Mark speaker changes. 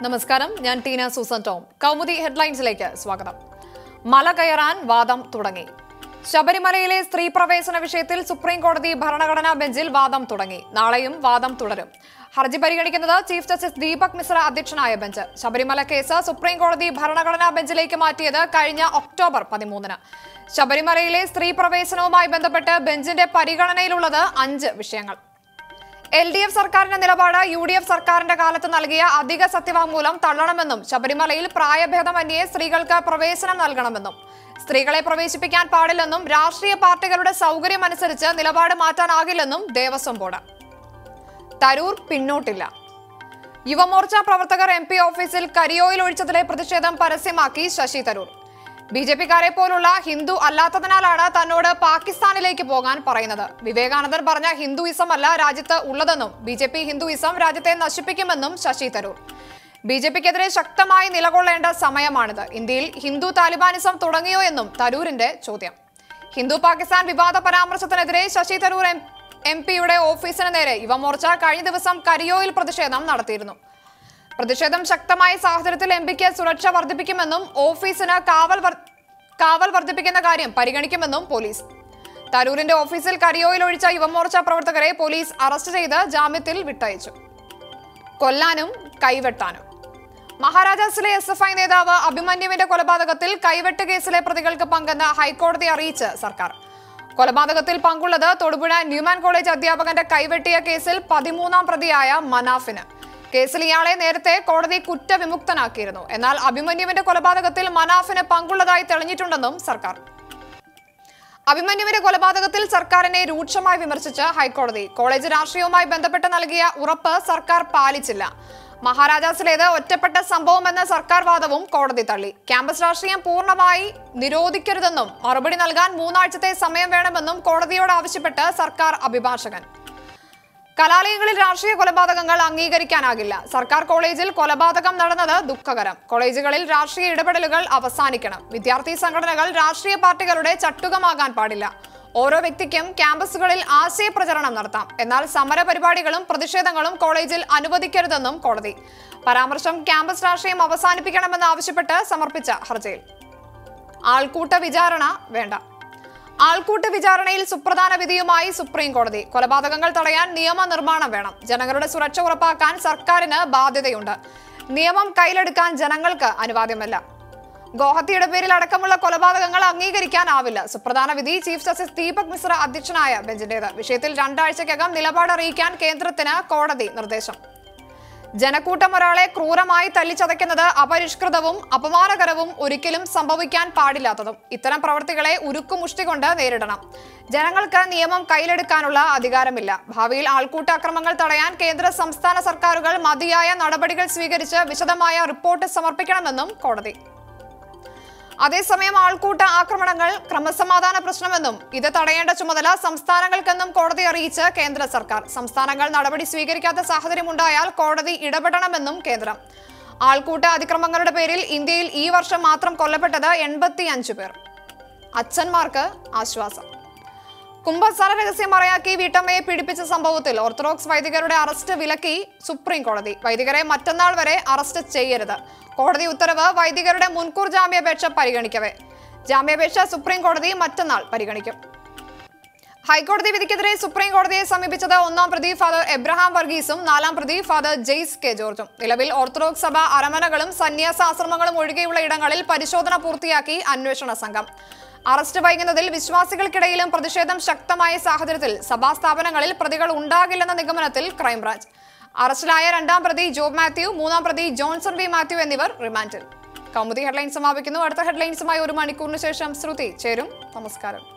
Speaker 1: നമസ്കാരം, ഞാൻ Teena Susan Tom. Kaumudi ഹെഡ്ലൈൻസിലേക്ക് സ്വാഗതം. മല കയറാൻ വാദം തുടങ്ങി. ശബരിമലയിലെ സ്ത്രീ പ്രവേശന വിഷയത്തിൽ സുപ്രീം കോടതി ഭരണഘടനാ ബെഞ്ചിൽ വാദം തുടങ്ങി. നാളെയും വാദം തുടരും. ഹർജി പരിഗണിക്കുന്നത് ചീഫ് ജസ്റ്റിസ് ദീപക് മിശ്ര അധ്യക്ഷനായ ബെഞ്ച്. ശബരിമല കേസ് സുപ്രീം കോടതി ഭരണഘടനാ ബെഞ്ചിലേക്ക് മാറ്റിയത് കഴിഞ്ഞ ഒക്ടോബർ 13-ന്. ശബരിമലയിലെ സ്ത്രീ പ്രവേശനവുമായി ബന്ധപ്പെട്ട് ബെഞ്ചിന്റെ പരിഗണനയിലുള്ളത് 5 വിഷയങ്ങൾ. LDF സർക്കാരിന്റെ നിലപാട് UDF സർക്കാരിന്റെ കാലത്ത് നൽകിയ അധിക സത്യവാങ്മൂലം തള്ളണമെന്നും ശബരിമലയിൽ പ്രായഭേദമന്യേ സ്ത്രീകൾക്ക് പ്രവേശനം നൽകണമെന്നും സ്ത്രീകളെ പ്രവേശിപ്പിക്കാൻ പാടില്ലെന്നും രാഷ്ട്രീയ പാർട്ടികളുടെ സൗകര്യമനുസരിച്ച് നിലപാട് മാറ്റാനാകില്ലെന്നും ദേവസ്വം ബോർഡ്. തരൂർ പിന്നോട്ടില്ല. യുവമോർച്ച പ്രവർത്തകർ MP ഓഫീസിൽ കരിയോയിൽ ഒഴിച്ചതിലെ പ്രതിഷേധം പരസ്യമാക്കി ശശി തരൂർ. BJP-കാരെ പോലുള്ള ഹിന്ദു അല്ലാത്തതിനാലാണ് തന്നോട് പാകിസ്ഥാനിലേക്ക് പോകാൻ പറയുന്നത്. വിവേകാനന്ദൻ പറഞ്ഞ ഹിന്ദുയിസം അല്ല രാജ്യത്ത് ഉള്ളതെന്നും BJP ഹിന്ദുയിസം രാജ്യത്തെ നശിപ്പിക്കുമെന്നും ശശി തരൂർ. BJP-ക്കെതിരെ ശക്തമായി നിലകൊള്ളേണ്ട സമയമാണിത്. ഇന്ത്യയിൽ ഹിന്ദു താലിബാനിസം തുടങ്ങിയോ എന്നും തരൂരിന്റെ ചോദ്യം. ഹിന്ദു പാകിസ്ഥാൻ വിവാദ പരാമർശത്തിനെതിരെ ശശി തരൂർ MP-യുടെ ഓഫീസിന് നേരെ യുവമോർച്ച കഴിഞ്ഞ ദിവസം കരിയോയിൽ പ്രതിഷേധം നടത്തിയിരുന്നു. പ്രതിഷേധം ശക്തമായ സാഹചര്യത്തിൽ MP-ക്ക് സുരക്ഷ വർദ്ധിപ്പിക്കുമെന്നും ഓഫീസിന് കാവൽ വർദ്ധിപ്പിക്കുന്ന കാര്യം പരിഗണിക്കുമെന്നും പോലീസ്. തരൂരിന്റെ ഓഫീസിൽ കരിയോയിൽ ഒഴിച്ച യുവമോർച്ച പ്രവർത്തകരെ പോലീസ് അറസ്റ്റ് ചെയ്ത് ജാമ്യത്തിൽ വിട്ടയച്ചു. കൊല്ലാനും കൈവെട്ടാനും. മഹാരാജാസിലെ SFI നേതാവ് അഭിമന്യുവിന്റെ കൊലപാതകത്തിൽ കൈവെട്ട് കേസിലെ പ്രതികൾക്ക് പങ്കെന്ന് ഹൈക്കോടതി അറിയിച്ച് സർക്കാർ. കൊലപാതകത്തിൽ പങ്കുള്ളത് തൊടുപുഴ ന്യൂമാൻ കോളേജ് അധ്യാപകന്റെ കൈവെട്ടിയ കേസിൽ 13-ാം പ്രതിയായ മനാഫിന്. കേസിൽ ഇയാളെ നേരത്തെ കോടതി കുറ്റവിമുക്തനാക്കിയിരുന്നു. എന്നാൽ അഭിമന്യുവിന്റെ കൊലപാതകത്തിൽ മനാഫിന് പങ്കുള്ളതായി തെളിഞ്ഞിട്ടുണ്ടെന്നും സർക്കാർ. അഭിമന്യുവിന്റെ കൊലപാതകത്തിൽ സർക്കാരിനെ രൂക്ഷമായി വിമർശിച്ച് ഹൈക്കോടതി. കോളേജ് രാഷ്ട്രീയവുമായി ബന്ധപ്പെട്ട് നൽകിയ ഉറപ്പ് സർക്കാർ പാലിച്ചില്ല. മഹാരാജാസിലേത് ഒറ്റപ്പെട്ട സംഭവമെന്ന സർക്കാർ വാദവും കോടതി തള്ളി. ക്യാമ്പസ് രാഷ്ട്രീയം പൂർണ്ണമായി നിരോധിക്കരുതെന്നും മറുപടി നൽകാൻ 3 ആഴ്ചത്തെ സമയം വേണമെന്നും കോടതിയോട് ആവശ്യപ്പെട്ട് സർക്കാർ അഭിഭാഷകൻ. കലാലയങ്ങളിൽ രാഷ്ട്രീയ കൊലപാതകങ്ങൾ അംഗീകരിക്കാനാകില്ല. സർക്കാർ കോളേജിൽ കൊലപാതകം നടന്നത് ദുഃഖകരം. കോളേജുകളിൽ രാഷ്ട്രീയ ഇടപെടലുകൾ അവസാനിക്കണം. വിദ്യാർത്ഥി സംഘടനകൾ രാഷ്ട്രീയ പാർട്ടികളുടെ ചട്ടുകമാകാൻ പാടില്ല. ഓരോ വ്യക്തിക്കും ക്യാമ്പസുകളിൽ ആശയപ്രചരണം നടത്താം. എന്നാൽ സമര പരിപാടികളും പ്രതിഷേധങ്ങളും കോളേജിൽ അനുവദിക്കരുതെന്നും കോടതി. പരാമർശം ക്യാമ്പസ് രാഷ്ട്രീയം അവസാനിപ്പിക്കണമെന്ന് ആവശ്യപ്പെട്ട് സമർപ്പിച്ച ഹർജിയിൽ. ആൾക്കൂട്ട വിചാരണ വേണ്ട. ആൾക്കൂട്ട വിചാരണയിൽ സുപ്രധാന വിധിയുമായി സുപ്രീം കോടതി. കൊലപാതകങ്ങൾ തടയാൻ നിയമനിർമ്മാണം വേണം. ജനങ്ങളുടെ സുരക്ഷ ഉറപ്പാക്കാൻ സർക്കാരിന് ബാധ്യതയുണ്ട്. നിയമം കയ്യിലെടുക്കാൻ ജനങ്ങൾക്ക് അനുവാദമല്ല. ഗോഹത്യയുടെ പേരിൽ അടക്കമുള്ള കൊലപാതകങ്ങൾ അംഗീകരിക്കാനാവില്ല. സുപ്രധാന വിധി ചീഫ് ജസ്റ്റിസ് ദീപക് മിശ്ര അധ്യക്ഷനായ ബെഞ്ചിന്റേത്. വിഷയത്തിൽ 2 ആഴ്ചയ്ക്കകം നിലപാട് അറിയിക്കാൻ കേന്ദ്രത്തിന് കോടതി നിർദ്ദേശം. ജനക്കൂട്ടം ഒരാളെ ക്രൂരമായി തല്ലിച്ചതയ്ക്കുന്നത് അപരിഷ്കൃതവും അപമാനകരവും ഒരിക്കലും സംഭവിക്കാൻ പാടില്ലാത്തതും. ഇത്തരം പ്രവൃത്തികളെ ഉരുക്കുമുഷ്ടി കൊണ്ട് നേരിടണം. ജനങ്ങൾക്ക് നിയമം കയ്യിലെടുക്കാനുള്ള അധികാരമില്ല. ഭാവിയിൽ ആൾക്കൂട്ട അക്രമങ്ങൾ തടയാൻ കേന്ദ്ര സംസ്ഥാന സർക്കാരുകൾ മതിയായ നടപടികൾ സ്വീകരിച്ച് വിശദമായ റിപ്പോർട്ട് സമർപ്പിക്കണമെന്നും കോടതി. അതേസമയം ആൾക്കൂട്ട ആക്രമണങ്ങൾ ക്രമസമാധാന പ്രശ്നമെന്നും ഇത് തടയേണ്ട ചുമതല സംസ്ഥാനങ്ങൾക്കെന്നും കോടതി അറിയിച്ച് കേന്ദ്ര സർക്കാർ. സംസ്ഥാനങ്ങൾ നടപടി സ്വീകരിക്കാത്ത സാഹചര്യമുണ്ടായാൽ കോടതി ഇടപെടണമെന്നും കേന്ദ്രം. ആൾക്കൂട്ട അതിക്രമങ്ങളുടെ പേരിൽ ഇന്ത്യയിൽ ഈ വർഷം മാത്രം കൊല്ലപ്പെട്ടത് 85 പേർ. അച്ഛന്മാർക്ക് ആശ്വാസം. കുംഭസാര രഹസ്യം മറയാക്കി വീട്ടമ്മയെ പീഡിപ്പിച്ച സംഭവത്തിൽ ഓർത്തഡോക്സ് വൈദികരുടെ അറസ്റ്റ് വിലക്കി സുപ്രീം കോടതി. വൈദികരെ മറ്റന്നാൾ വരെ അറസ്റ്റ് ചെയ്യരുത്. കോടതി ഉത്തരവ് വൈദികരുടെ മുൻകൂർ ജാമ്യാപേക്ഷ പരിഗണിക്കവേ. ജാമ്യാപേക്ഷ സുപ്രീം കോടതി മറ്റന്നാൾ പരിഗണിക്കും. ഹൈക്കോടതി വിധിക്കെതിരെ സുപ്രീം കോടതിയെ സമീപിച്ചത് 1-ാം പ്രതി ഫാദർ എബ്രഹാം വർഗീസും 4-ാം പ്രതി ഫാദർ ജെയ്സ് കെ ജോർജും. നിലവിൽ ഓർത്തഡോക്സ് സഭ അരമനകളും സന്യാസാശ്രമങ്ങളും ഒഴികെയുള്ള ഇടങ്ങളിൽ പരിശോധന പൂർത്തിയാക്കി അന്വേഷണ സംഘം. അറസ്റ്റ് വൈകുന്നതിൽ വിശ്വാസികൾക്കിടയിലും പ്രതിഷേധം ശക്തമായ സാഹചര്യത്തിൽ സഭാസ്ഥാപനങ്ങളിൽ പ്രതികൾ ഉണ്ടാകില്ലെന്ന നിഗമനത്തിൽ ക്രൈംബ്രാഞ്ച്. അറസ്റ്റിലായ 2-ാം പ്രതി ജോബ് മാത്യു, 3-ാം പ്രതി ജോൺസൺ വി മാത്യു എന്നിവർ റിമാൻഡിൽ. കൗമുദി ഹെഡ്ലൈൻസ് സമാപിക്കുന്നു. അടുത്ത ഹെഡ്ലൈൻസുമായി 1 മണിക്കൂറിന് ശേഷം ശ്രുതി ചേരും. നമസ്കാരം.